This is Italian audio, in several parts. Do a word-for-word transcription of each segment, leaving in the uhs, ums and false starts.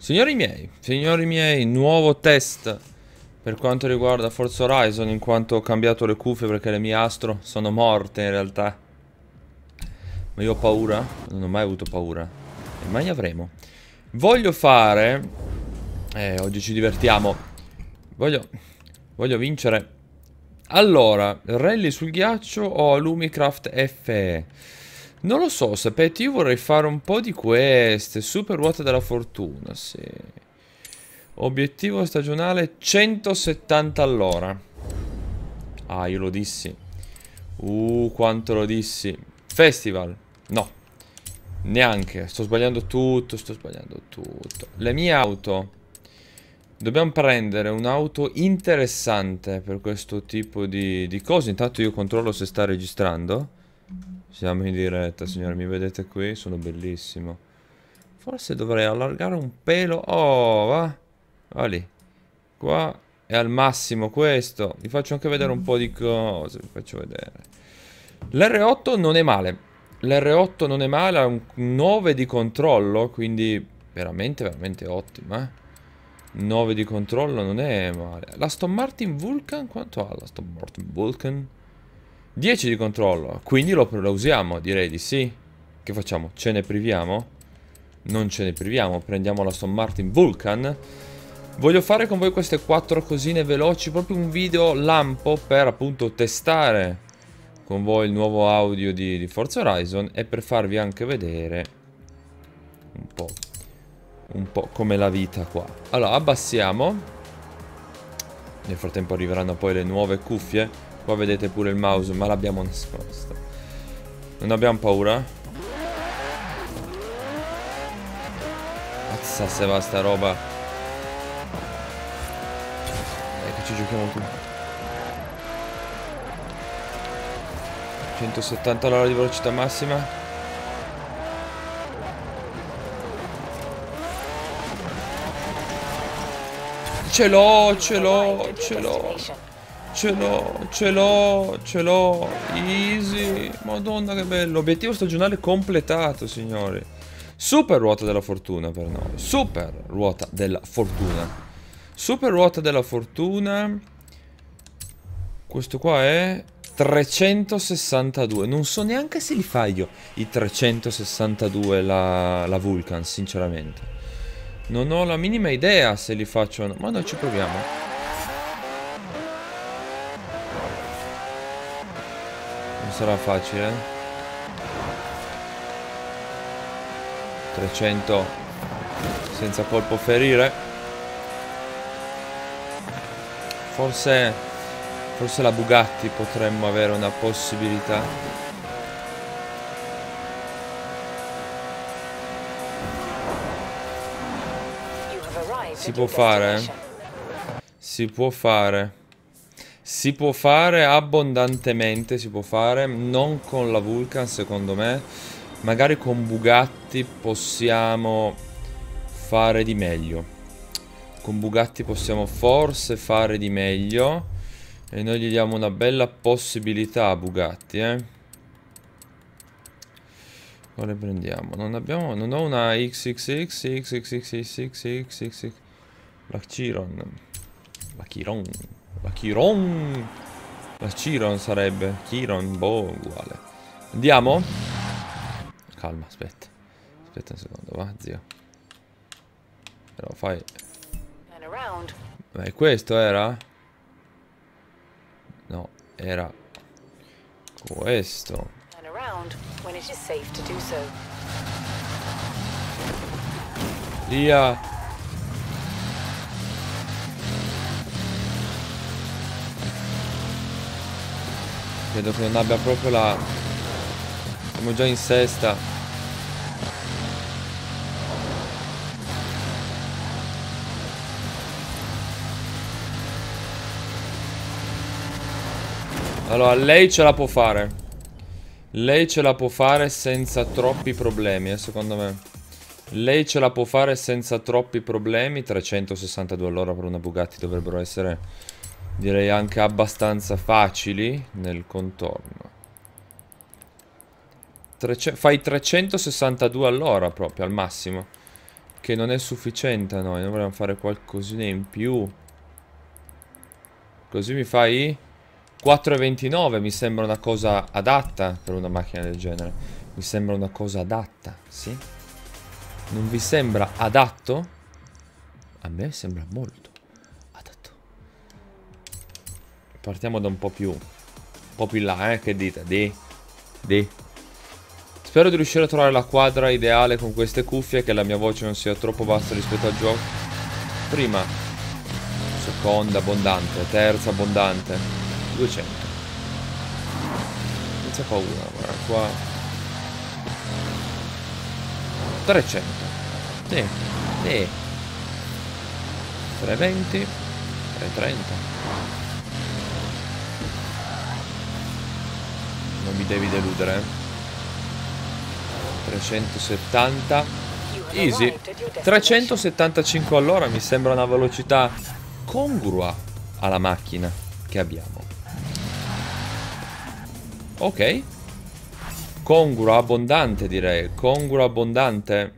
Signori miei, signori miei, nuovo test per quanto riguarda Forza Horizon, in quanto ho cambiato le cuffie perché le mie Astro sono morte in realtà. Ma io ho paura? Non ho mai avuto paura. E mai avremo. Voglio fare... Eh, oggi ci divertiamo. Voglio... Voglio vincere. Allora, rally sul ghiaccio o Lumicraft F E? Non lo so, sapete, io vorrei fare un po' di queste. Super ruota della fortuna, sì. Obiettivo stagionale centosettanta all'ora. Ah, io lo dissi. Uh, quanto lo dissi. Festival. No. Neanche. Sto sbagliando tutto, sto sbagliando tutto. Le mie auto. Dobbiamo prendere un'auto interessante per questo tipo di, di cose. Intanto io controllo se sta registrando. Siamo in diretta, signori, mi vedete qui? Sono bellissimo. Forse dovrei allargare un pelo. Oh, va. Va lì. Qua è al massimo questo. Vi faccio anche vedere un po' di cose. Vi faccio vedere. L'R otto non è male. L'R otto non è male, ha un nove di controllo, quindi veramente, veramente ottima. Eh? nove di controllo non è male. L'Aston Martin Vulcan, quanto ha l'Aston Martin Vulcan? dieci di controllo, quindi lo, lo usiamo, direi di sì. Che facciamo? Ce ne priviamo? Non ce ne priviamo, prendiamo l'Aston Martin Vulcan. Voglio fare con voi queste quattro cosine veloci, proprio un video lampo per appunto testare con voi il nuovo audio di, di Forza Horizon e per farvi anche vedere un po', un po' come la vita qua. Allora, abbassiamo. Nel frattempo arriveranno poi le nuove cuffie. Qua vedete pure il mouse, ma l'abbiamo nascosto. Non abbiamo paura. Mazza se va sta roba. Dai che ci giochiamo tutti. centosettanta all'ora di velocità massima. Ce l'ho, ce l'ho, ce l'ho. Ce l'ho, ce l'ho, ce l'ho. Easy. Madonna che bello. Obiettivo stagionale completato, signori. Super ruota della fortuna per noi. Super ruota della fortuna. Super ruota della fortuna. Questo qua è trecentosessantadue. Non so neanche se li fa io i trecentosessantadue la, la Vulcan, sinceramente. Non ho la minima idea se li faccio o no. Ma noi ci proviamo. Non sarà facile. trecento senza colpo ferire. Forse... Forse la Bugatti potremmo avere una possibilità. Si può fare? Si può fare. Si può fare abbondantemente, si può fare. Non con la Vulcan, secondo me. Magari con Bugatti possiamo fare di meglio. Con Bugatti possiamo forse fare di meglio. E noi gli diamo una bella possibilità a Bugatti, eh. Quale prendiamo? Non abbiamo... Non ho una X X X, X X X X X X. La Chiron. La Chiron. La Chiron. La Chiron sarebbe. Chiron, boh, uguale. Andiamo? Calma, aspetta. Aspetta un secondo, va, zio. Però fai... Beh, questo era? No, era questo. Via. Credo che non abbia proprio la... Siamo già in sesta. Allora, lei ce la può fare. Lei ce la può fare senza troppi problemi, eh, secondo me. Lei ce la può fare senza troppi problemi. trecentosessantadue all'ora per una Bugatti dovrebbero essere, direi, anche abbastanza facili nel contorno. Trece- fai trecentosessantadue all'ora proprio, al massimo. che non è sufficiente a noi. Noi vogliamo fare qualcosina in più. Così mi fai quattro e ventinove. Mi sembra una cosa adatta per una macchina del genere. Mi sembra una cosa adatta, sì? Non vi sembra adatto? A me sembra molto adatto. Partiamo da un po' più Un po' più in là, eh? Che dite? Di? Di? Spero di riuscire a trovare la quadra ideale con queste cuffie, che la mia voce non sia troppo bassa rispetto al gioco. Prima, seconda abbondante, terza abbondante, duecento. Senza paura, guarda qua. trecento. Sì, sì. trecentoventi, trecentotrenta. Non mi devi deludere. trecentosettanta. Easy. trecentosettantacinque all'ora mi sembra una velocità congrua alla macchina che abbiamo. Ok. Congrua, abbondante direi. Congrua, abbondante.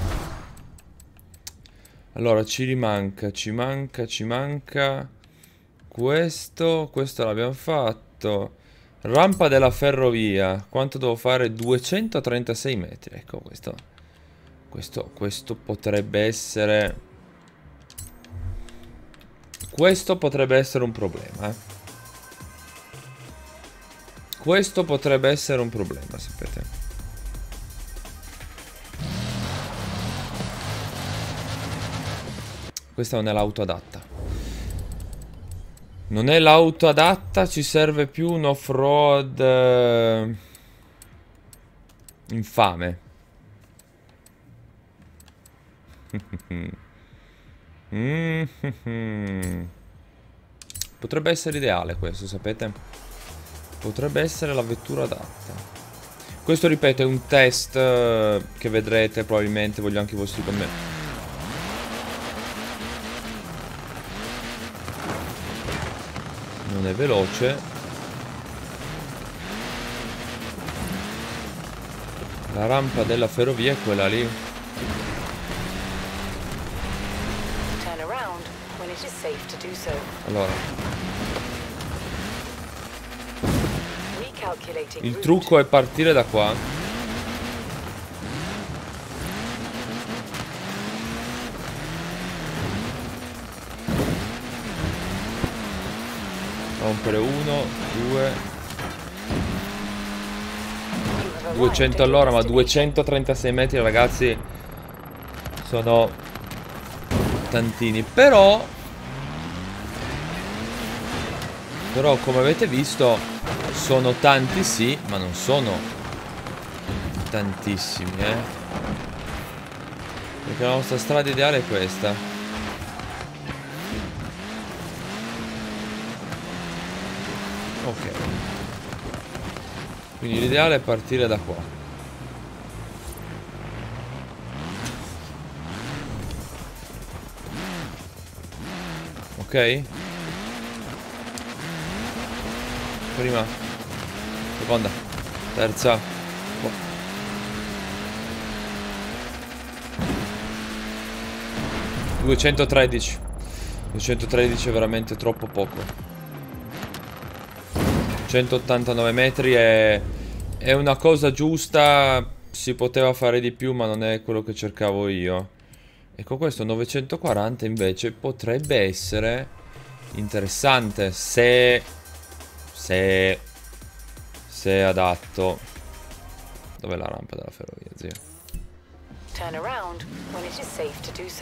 Allora ci rimanca, ci manca, ci manca questo. Questo l'abbiamo fatto. Rampa della ferrovia. Quanto devo fare? duecentotrentasei metri. Ecco questo. Questo, questo potrebbe essere... Questo potrebbe essere un problema. Eh. Questo potrebbe essere un problema, sapete. Questa non è l'auto adatta. Non è l'auto adatta, ci serve più un off-road eh, infame. Potrebbe essere ideale questo, sapete? Potrebbe essere la vettura adatta. Questo, ripeto, è un test eh, che vedrete probabilmente, voglio anche i vostri commenti. Non è veloce. La rampa della ferrovia è quella lì. Allora, il trucco è partire da qua. Rompere uno, due, duecento all'ora, ma duecentotrentasei metri, ragazzi, sono tantini. Però, però come avete visto, sono tanti sì, ma non sono tantissimi, eh. Perché la nostra strada ideale è questa. Ok. Quindi l'ideale è partire da qua. Ok? Prima. Seconda. Terza. Oh. duecentotredici. duecentotredici è veramente troppo poco. centottantanove metri è, è una cosa giusta. Si poteva fare di più, ma non è quello che cercavo io. E con questo novecentoquaranta invece potrebbe essere interessante se se se è adatto. Dov'è la rampa della ferrovia, zio? Turn around when it is safe to do so.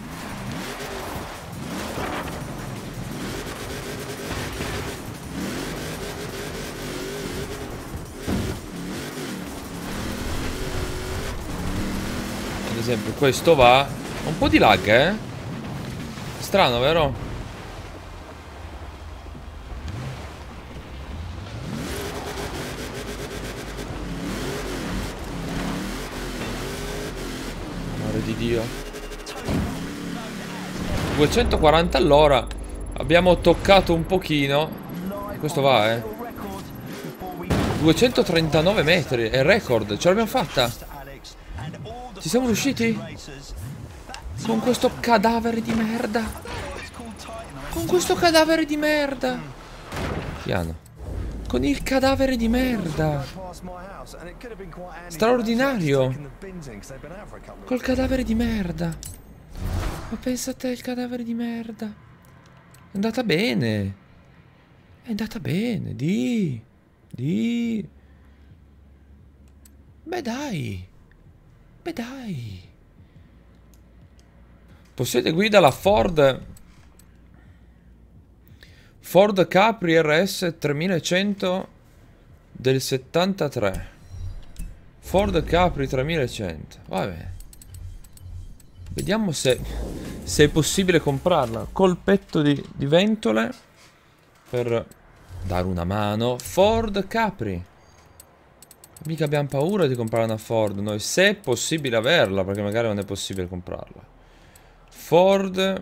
Ad esempio questo va un po' di lag, eh? Strano, vero? Amore di Dio. duecentoquaranta all'ora. Abbiamo toccato un pochino. E questo va, eh? duecentotrentanove metri. È il record. Ce l'abbiamo fatta. Ci siamo riusciti? Con questo cadavere di merda. Con questo cadavere di merda. Piano. Con il cadavere di merda. Straordinario. Col cadavere di merda. Ma pensa a te, il cadavere di merda. È andata bene. È andata bene. Di. Di. Beh dai. Beh dai. Possiede guida la Ford Ford Capri R S tremilacento del settantatré. Ford Capri tremilacento. Vabbè. Vediamo se, se è possibile comprarla. Colpetto di, di ventole per dare una mano. Ford Capri. Mica abbiamo paura di comprare una Ford noi. Se è possibile averla, perché magari non è possibile comprarla. Ford.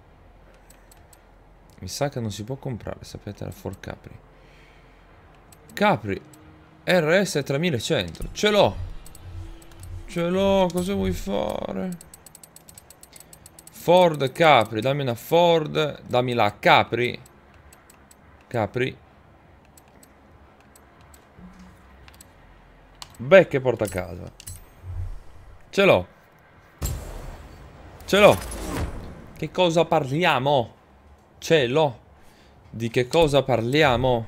Mi sa che non si può comprare, sapete, la Ford Capri. Capri R S tremilacento. Ce l'ho. Ce l'ho, cosa vuoi fare? Ford Capri, dammi una Ford. Dammi la Capri. Capri. Beh, che porta a casa. Ce l'ho. Ce l'ho. Che cosa parliamo? Ce l'ho. Di che cosa parliamo?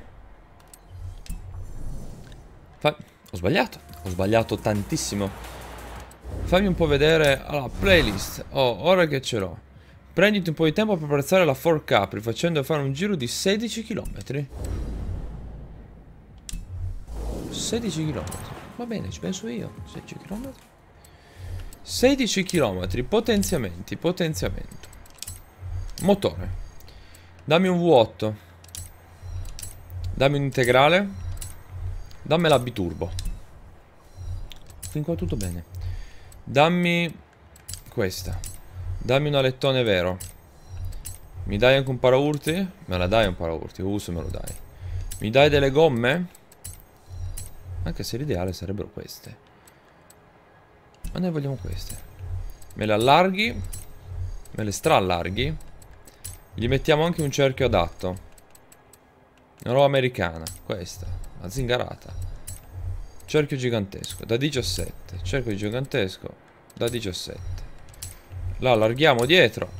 Fa... Ho sbagliato. Ho sbagliato tantissimo. Fammi un po' vedere. Allora, playlist. Oh, ora che ce l'ho. Prenditi un po' di tempo per apprezzare la Ford Capri, facendo fare un giro di sedici chilometri. sedici chilometri. Va bene, ci penso io. sedici chilometri. sedici chilometri. Potenziamenti. Potenziamento. Motore. Dammi un V otto. Dammi un integrale. Dammi la biturbo. Fin qua tutto bene. Dammi questa. Dammi un alettone vero. Mi dai anche un paraurti? Me la dai un paraurti. Uh, se me lo dai. Mi dai delle gomme? Anche se l'ideale sarebbero queste. Ma noi vogliamo queste. Me le allarghi. Me le straallarghi. Gli mettiamo anche un cerchio adatto. Una roba americana. Questa. La zingarata. Cerchio gigantesco. Da diciassette. Cerchio gigantesco. Da diciassette. La allarghiamo dietro.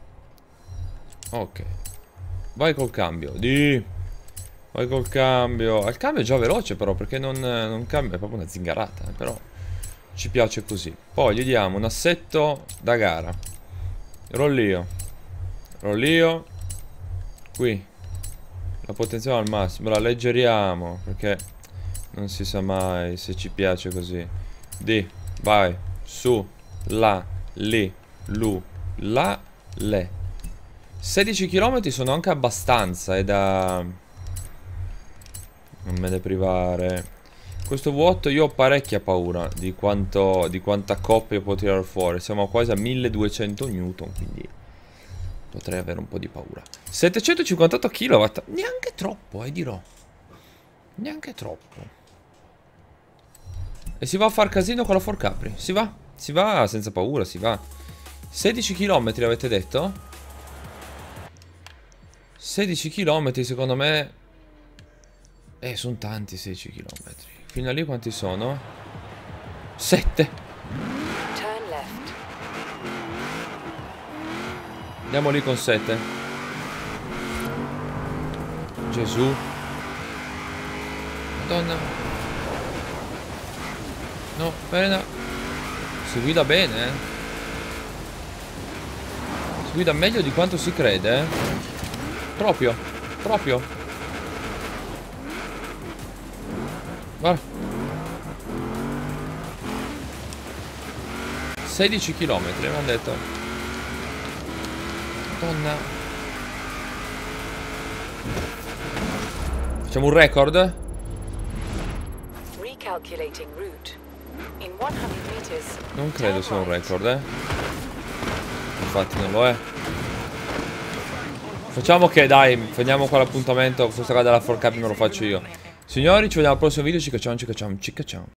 Ok. Vai col cambio. Di. Vai col cambio. Il cambio è già veloce però, perché non, non cambia. È proprio una zingarata. Però ci piace così. Poi gli diamo un assetto da gara. Rollio. Rollio. Qui. La potenziamo al massimo. La alleggeriamo, perché non si sa mai se ci piace così. Di. Vai. Su. La. Li. Lu. La. Le. sedici chilometri sono anche abbastanza. È da... Non me ne privare. Questo vuoto io ho parecchia paura di quanto, di quanta coppia può tirare fuori. Siamo quasi a milleduecento newton, quindi potrei avere un po' di paura. settecentocinquantotto chilowatt. Neanche troppo, eh, dirò. Neanche troppo. E si va a far casino con la Ford Capri. Si va. Si va senza paura, si va. sedici chilometri avete detto? sedici chilometri secondo me. Eh, sono tanti sedici chilometri. Fino a lì quanti sono? sette. Andiamo lì con sette. Gesù. Madonna. No, bene. Si guida bene, eh. Si guida meglio di quanto si crede, eh. Proprio. Proprio. Guarda. sedici chilometri, mi hanno detto. Madonna. Facciamo un record? Non credo sia un record, eh. Infatti non lo è. Facciamo che, dai, finiamo qua l'appuntamento. Questa cosa della Ford Capri me lo faccio io. Signori, ci vediamo al prossimo video. Ci cacciamo, ci cacciamo, ci cacciamo.